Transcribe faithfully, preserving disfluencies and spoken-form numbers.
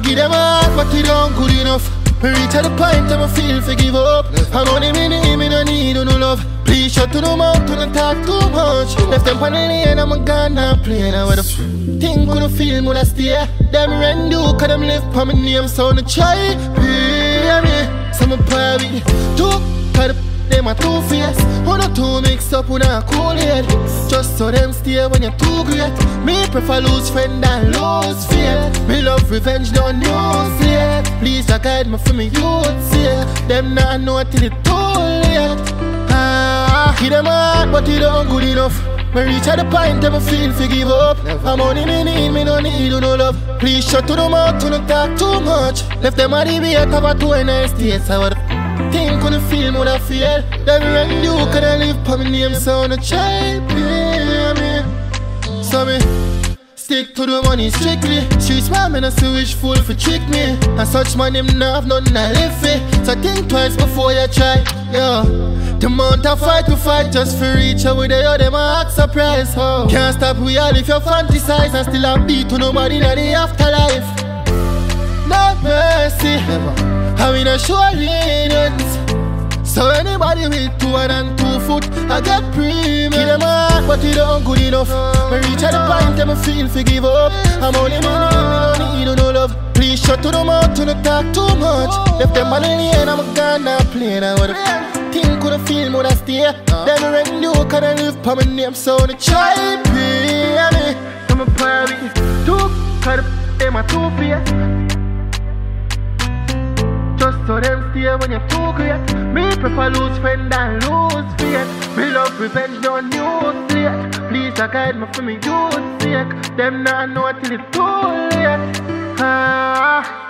Give them a heart, but it don't good enough. Me reach at the point that I feel for give up. I'm only me need, me no need no love. Please shut to the mouth, don't talk too much. Left them on the lane, I'm a gun now playing. I would think when I feel, when I stay. Them rent do, cause them live for my name, so no try. Pay me, some of party. Two, cause them are two face. One or two mix up with a cool head. Just so them stay when you're too great. Me prefer lose friend than lose faith. Me love revenge, don't use it. Please guide me for me youth, yeah. Them not know till it's too late. Ah, give them a heart, but it don't good enough. Me reach at the point that I feel for give up. I'm only me need, me no need no love. Please shut to the mouth, don't talk too much. Left them a debate about two nice states. I would think on the film would I feel. Them rent you, could I live for me name, so no try, pay me. So me stick to the money strictly. Streets man, me no see wish fool for trick me. And such man, him no have nothing I live for. So think twice before you try, yo. The amount of fight to fight just for reach out with the other, them a act surprise, oh. Can't stop we all if you fantasize and still a beat to nobody in the afterlife. No mercy, I mean a sure lenience. So anybody with two and two foot, I get premium. Give them a heart, but it don't good enough. Me reach at the point that I feel for give up. I'm only money, me don't need no love. Please shut to the mouth, don't talk too much. Left them on the lane, I'm a gun now playing. I would think could I feel would I stay. Them rent you, cause I live for my name, so they try pay me. I'm a party, two, cause them are two face. Just so them stay when you're too great. Me prefer lose friend than lose faith. Me love revenge, don't use it. Please guide me for me youth sake. Them not know till it's too late. Ah.